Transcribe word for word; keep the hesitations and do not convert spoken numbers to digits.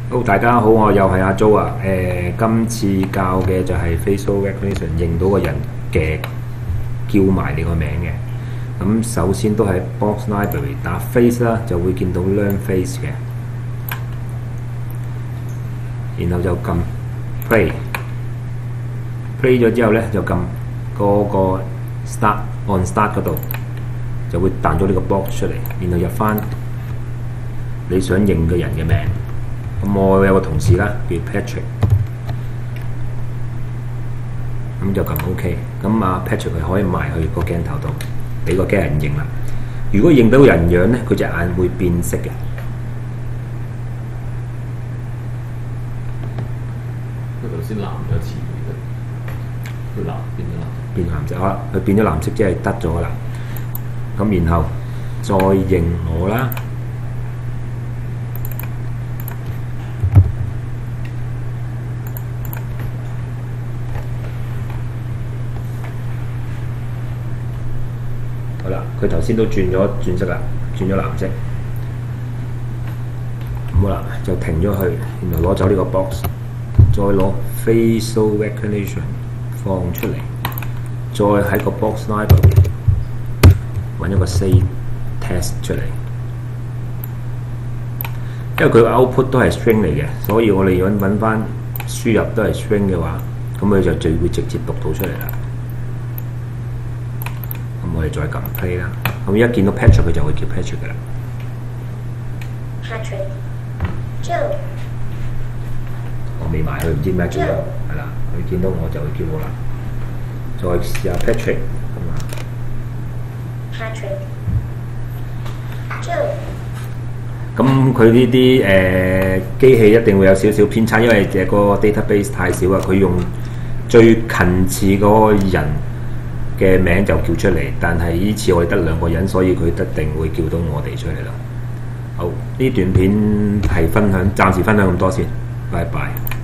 好，大家好，我又係阿 Jo 啊。誒、今次教嘅就係 facial recognition，認到個人嘅叫埋你個名嘅。咁首先都係 box library 打 face 啦，就會見到 learn face 嘅。然後就撳 play，play 咗之後咧就撳嗰個 start on start 嗰度，就會彈咗呢個 box 出嚟，然後入翻你想認嘅人嘅名。咁我有個同事啦，叫 Patrick， 咁就撳 OK。咁啊 Patrick 佢可以埋去個鏡頭度，俾個機器人認啦。如果認到人樣咧，佢隻眼會變色嘅。 佢頭先藍咗一次，佢藍變咗藍， 變藍色，好啦，佢變咗藍色即係得咗啦。咁然後再認我啦。好啦，佢頭先都轉咗轉色啦，轉咗藍色。咁好啦，就停咗佢，然後攞走呢個 box， 再攞 facial recognition 放出嚟，再喺個 box library 揾一個 save test 出嚟。因為佢個 output 都係 string 嚟嘅，所以我哋揾揾翻輸入都係 string 嘅話，咁佢就最會直接讀到出嚟啦。我哋再撳 play 啦，咁一見到 Patrick 佢就會叫 Patrick 噶啦。 Patrick，Joe， 我未埋去，唔知咩叫咗，係啦，佢見到我就會叫我啦。再試下 Patrick 咁啊。 Patrick，Joe。 咁佢呢啲誒機器一定會有少少偏差，因為誒個 database 太少啊，佢用最近似嗰個人嘅名就叫出嚟，但係呢次我哋得兩個人，所以佢一定會叫到我哋出嚟啦。好，呢段片係分享，暫時分享咁多先，拜拜。